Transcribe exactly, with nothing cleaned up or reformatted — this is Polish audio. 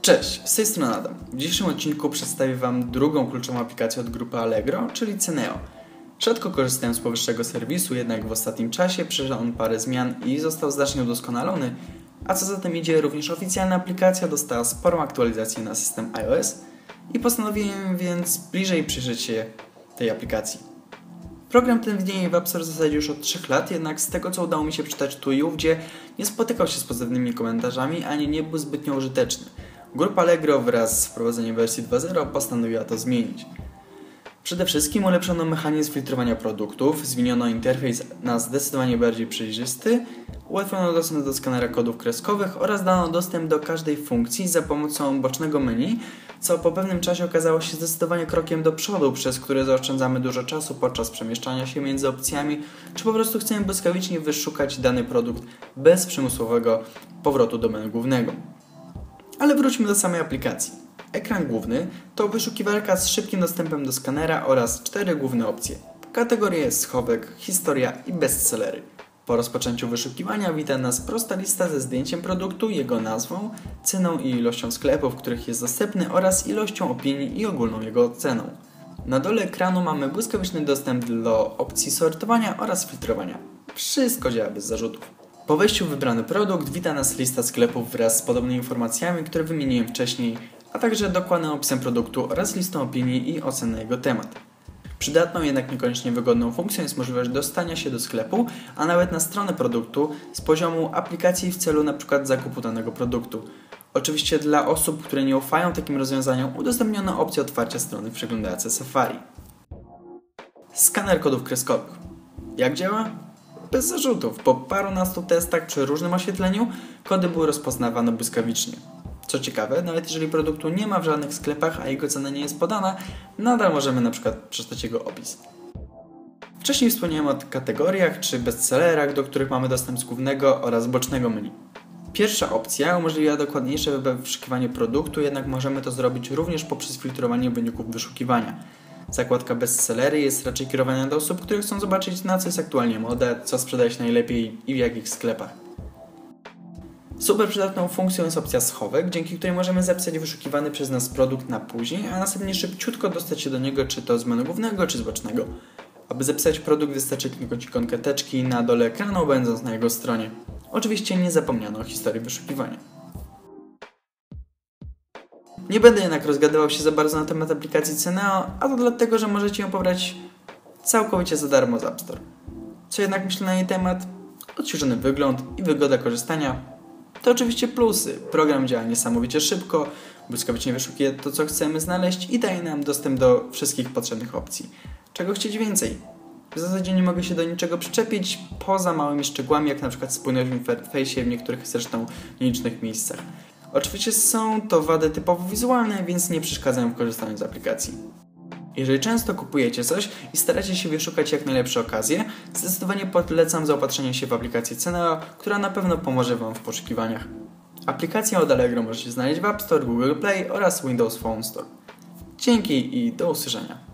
Cześć, z tej strony Adam. W dzisiejszym odcinku przedstawię Wam drugą kluczową aplikację od grupy Allegro, czyli Ceneo. Rzadko korzystałem z powyższego serwisu, jednak w ostatnim czasie przeżył on parę zmian i został znacznie udoskonalony, a co za tym idzie, również oficjalna aplikacja dostała sporą aktualizację na system iOS i postanowiłem więc bliżej przyjrzeć się tej aplikacji. Program ten widnieje w App Store w zasadzie już od trzech lat, jednak z tego co udało mi się przeczytać tu i ówdzie, nie spotykał się z pozytywnymi komentarzami, ani nie był zbytnio użyteczny. Grupa Allegro wraz z wprowadzeniem wersji dwa zero postanowiła to zmienić. Przede wszystkim ulepszono mechanizm filtrowania produktów, zmieniono interfejs na zdecydowanie bardziej przejrzysty, ułatwiono dostęp do skanera kodów kreskowych oraz dano dostęp do każdej funkcji za pomocą bocznego menu, co po pewnym czasie okazało się zdecydowanie krokiem do przodu, przez który zaoszczędzamy dużo czasu podczas przemieszczania się między opcjami, czy po prostu chcemy błyskawicznie wyszukać dany produkt bez przymusowego powrotu do menu głównego. Ale wróćmy do samej aplikacji. Ekran główny to wyszukiwarka z szybkim dostępem do skanera oraz cztery główne opcje. Kategorie schowek, historia i bestsellery. Po rozpoczęciu wyszukiwania wita nas prosta lista ze zdjęciem produktu, jego nazwą, ceną i ilością sklepów, w których jest dostępny oraz ilością opinii i ogólną jego oceną. Na dole ekranu mamy błyskawiczny dostęp do opcji sortowania oraz filtrowania. Wszystko działa bez zarzutów. Po wejściu w wybrany produkt wita nas lista sklepów wraz z podobnymi informacjami, które wymieniłem wcześniej, a także dokładnym opisem produktu oraz listą opinii i ocen na jego temat. Przydatną, jednak niekoniecznie wygodną funkcją jest możliwość dostania się do sklepu, a nawet na stronę produktu z poziomu aplikacji w celu np. zakupu danego produktu. Oczywiście dla osób, które nie ufają takim rozwiązaniom, udostępniono opcję otwarcia strony w przeglądarce Safari. Skaner kodów kreskowych. Jak działa? Bez zarzutów. Po parunastu testach przy różnym oświetleniu kody były rozpoznawane błyskawicznie. Co ciekawe, nawet jeżeli produktu nie ma w żadnych sklepach, a jego cena nie jest podana, nadal możemy np. przeczytać jego opis. Wcześniej wspomniałem o kategoriach czy bestsellerach, do których mamy dostęp z głównego oraz bocznego menu. Pierwsza opcja umożliwia dokładniejsze wyszukiwanie produktu, jednak możemy to zrobić również poprzez filtrowanie wyników wyszukiwania. Zakładka bestsellery jest raczej kierowana do osób, które chcą zobaczyć, na co jest aktualnie moda, co sprzedaje się najlepiej i w jakich sklepach. Super przydatną funkcją jest opcja schowek, dzięki której możemy zapisać wyszukiwany przez nas produkt na później, a następnie szybciutko dostać się do niego, czy to z menu głównego, czy z bocznego. Aby zapisać produkt, wystarczy kliknąć ikonkę teczki na dole ekranu, będąc na jego stronie. Oczywiście nie zapomniano o historii wyszukiwania. Nie będę jednak rozgadywał się za bardzo na temat aplikacji Ceneo, a to dlatego, że możecie ją pobrać całkowicie za darmo z App Store. Co jednak myślę na jej temat? Odświeżony wygląd i wygoda korzystania to oczywiście plusy. Program działa niesamowicie szybko, błyskawicznie wyszukuje to, co chcemy znaleźć i daje nam dostęp do wszystkich potrzebnych opcji. Czego chcieć więcej? W zasadzie nie mogę się do niczego przyczepić, poza małymi szczegółami, jak na przykład spójność w interfejsie w niektórych zresztą nielicznych miejscach. Oczywiście są to wady typowo wizualne, więc nie przeszkadzają w korzystaniu z aplikacji. Jeżeli często kupujecie coś i staracie się wyszukać jak najlepsze okazje, zdecydowanie polecam zaopatrzenie się w aplikację Ceneo, która na pewno pomoże Wam w poszukiwaniach. Aplikację od Allegro możecie znaleźć w App Store, Google Play oraz Windows Phone Store. Dzięki i do usłyszenia.